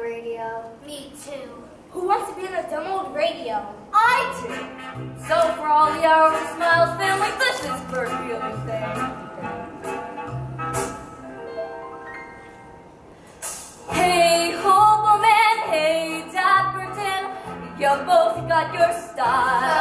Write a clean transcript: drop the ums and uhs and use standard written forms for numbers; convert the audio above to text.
radio. Me too. Who wants to be on a dumb old radio? I do. So for all the hours of Smiles family, this is Bert Wheeler's Day. Hey, Hobo Man, hey, Dapperton, you both got your style.